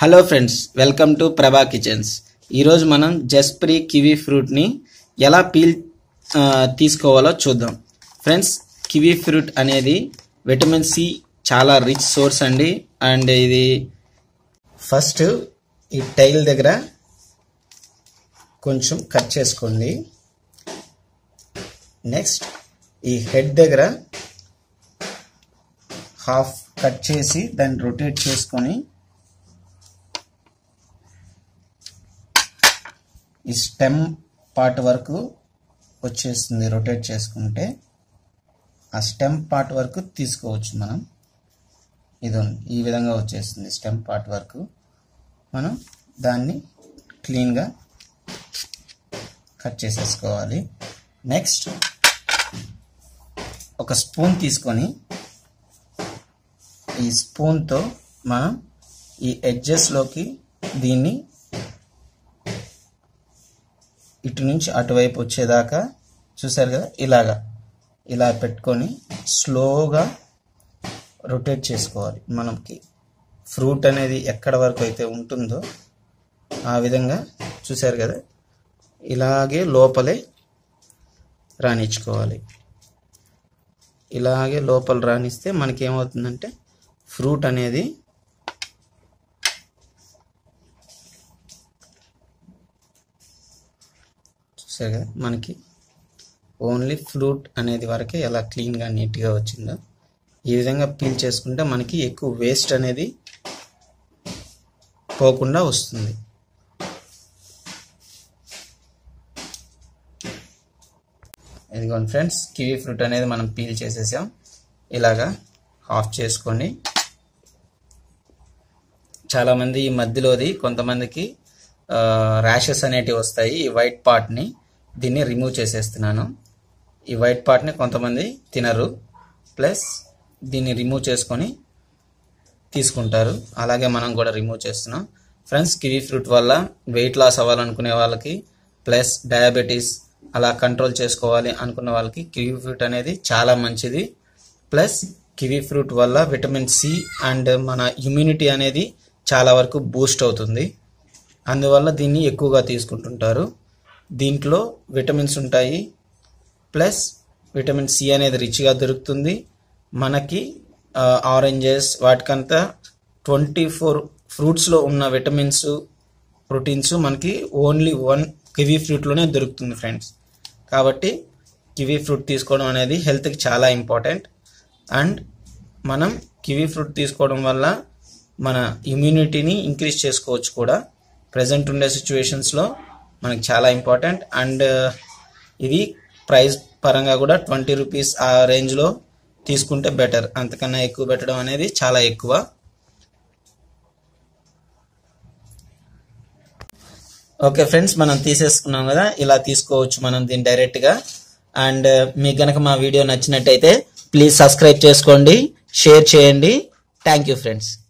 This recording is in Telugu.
Hello friends, welcome to Prabha kitchens. ఈరోజు మనం జస్ప్రీ కివీ ఫ్రూట్ని ఎలా పీల్ తీసుకోవాలో చూద్దాం. ఫ్రెండ్స్, కివీ ఫ్రూట్ అనేది విటమిన్ సి చాలా రిచ్ సోర్స్ అండి. అండ్ ఇది ఫస్ట్ ఈ టైల్ దగ్గర కొంచెం కట్ చేసుకోండి. నెక్స్ట్ ఈ హెడ్ దగ్గర హాఫ్ కట్ చేసి దాన్ని రొటేట్ చేసుకొని ఈ స్టెమ్ పార్ట్ వరకు వచ్చేస్తుంది. రొటేట్ చేసుకుంటే ఆ స్టెమ్ పార్ట్ వరకు తీసుకోవచ్చు మనం. ఇదండి, ఈ విధంగా వచ్చేస్తుంది స్టెమ్ పార్ట్ వరకు. మనం దాన్ని క్లీన్గా కట్ చేసేసుకోవాలి. నెక్స్ట్ ఒక స్పూన్ తీసుకొని ఈ స్పూన్తో మనం ఈ ఎడ్జెస్లోకి దీన్ని ఇటు నుంచి అటువైపు వచ్చేదాకా చూసారు కదా, ఇలా పెట్టుకొని స్లోగా రొటేట్ చేసుకోవాలి. మనకి ఫ్రూట్ అనేది ఎక్కడ వరకు అయితే ఉంటుందో ఆ విధంగా చూసారు కదా, ఇలాగే లోపలే రానిచ్చుకోవాలి. ఇలాగే లోపల రానిస్తే మనకి ఏమవుతుందంటే ఫ్రూట్ అనేది చూసారు కదా, మనకి ఓన్లీ ఫ్రూట్ అనేది వరకే ఎలా క్లీన్గా నీట్గా వచ్చిందో ఈ విధంగా పీల్ చేసుకుంటే మనకి ఎక్కువ వేస్ట్ అనేది పోకుండా వస్తుంది. ఇదిగోండి ఫ్రెండ్స్, కివీ ఫ్రూట్ అనేది మనం పీల్ చేసేసాం. ఇలాగా హాఫ్ చేసుకోండి. చాలామంది ఈ మధ్యలోది కొంతమందికి ర్యాషెస్ అనేటివి వస్తాయి. ఈ వైట్ పార్ట్ని దీన్ని రిమూవ్ చేసేస్తున్నాను. ఈ వైట్ పార్ట్ని కొంతమంది తినరు, ప్లస్ దీన్ని రిమూవ్ చేసుకొని తీసుకుంటారు. అలాగే మనం కూడా రిమూవ్ చేస్తున్నాం. ఫ్రెండ్స్, కివీ ఫ్రూట్ వల్ల వెయిట్ లాస్ అవ్వాలనుకునే వాళ్ళకి, ప్లస్ డయాబెటీస్ అలా కంట్రోల్ చేసుకోవాలి అనుకున్న వాళ్ళకి కివీ ఫ్రూట్ అనేది చాలా మంచిది. ప్లస్ కివీ ఫ్రూట్ వల్ల విటమిన్ సి అండ్ మన ఇమ్యూనిటీ అనేది చాలా వరకు బూస్ట్ అవుతుంది. అందువల్ల దీన్ని ఎక్కువగా తీసుకుంటుంటారు. దీంట్లో విటమిన్స్ ఉంటాయి, ప్లస్ విటమిన్ సి అనేది రిచ్గా దొరుకుతుంది మనకి. ఆరెంజెస్ వాటికంతా 24 ఫ్రూట్స్లో ఉన్న విటమిన్స్, ప్రోటీన్స్ మనకి ఓన్లీ 1 కివీ ఫ్రూట్లోనే దొరుకుతుంది ఫ్రెండ్స్. కాబట్టి కివీ ఫ్రూట్ తీసుకోవడం అనేది హెల్త్కి చాలా ఇంపార్టెంట్. అండ్ మనం కివీ ఫ్రూట్ తీసుకోవడం వల్ల మన ఇమ్యూనిటీని ఇంక్రీజ్ చేసుకోవచ్చు కూడా. ప్రజెంట్ ఉండే సిచ్యువేషన్స్లో మనకి చాలా ఇంపార్టెంట్. అండ్ ఇది ప్రైస్ పరంగా కూడా 20 రూపీస్ ఆ రేంజ్లో తీసుకుంటే బెటర్. అంతకన్నా ఎక్కువ పెట్టడం అనేది చాలా ఎక్కువ. ఓకే ఫ్రెండ్స్, మనం తీసేసుకున్నాం కదా, ఇలా తీసుకోవచ్చు మనం దీన్ని డైరెక్ట్గా. అండ్ మీకు కనుక మా వీడియో నచ్చినట్టయితే ప్లీజ్ సబ్స్క్రైబ్ చేసుకోండి, షేర్ చేయండి. Thank you friends.